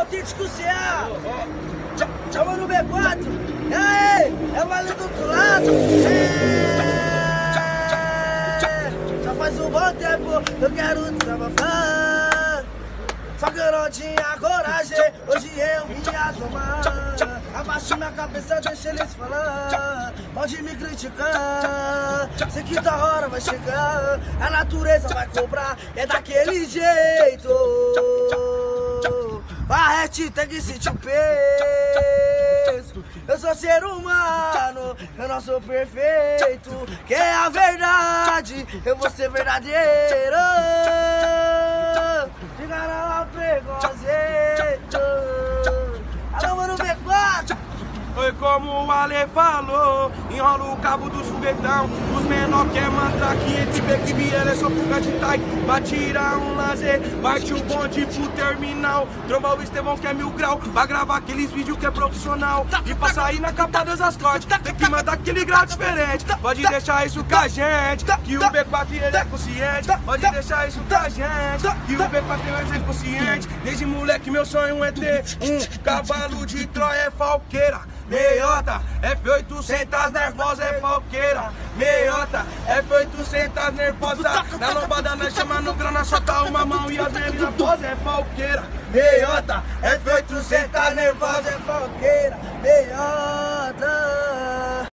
autêntico CA. Chama no B4. E aí, é valendo do outro lado. Já faz um bom tempo, eu quero desabafar. Só que eu não tinha coragem, hoje eu vim a tomar. Abaixo minha cabeça, deixa eles falar. Pode me criticar, sei que da hora vai chegar. A natureza vai cobrar, é daquele jeito. A hashtag sente o peso. Eu sou ser humano, eu não sou perfeito. Que é a verdade, eu vou ser verdadeiro. Diga não preconceito. Alô, mano, B4. Foi como o Ale falou, enrola o cabo dos foguetão. Os menor quer matar 500 BQB, ela é só fuga de tai. Vai tirar um lazer, parte o bonde pro terminal. Tromba o Estevão que é 1000 grau, vai gravar aqueles vídeos que é profissional. E pra sair na capa das cortes, tem que mandar aquele grau diferente. Pode deixar isso com a gente, que o B4 ele é consciente. Pode deixar isso com a gente, que o B4 ele é consciente. Desde moleque meu sonho é ter um cavalo de Troia, é falqueira. Meiota, F800 nervosa é falqueira. Meiota, F800 nervosa. Na lombada nós chama no grana, só tá uma mão e as meninas pose é falqueira. Meiota, F800 nervosa é falqueira. Meiota.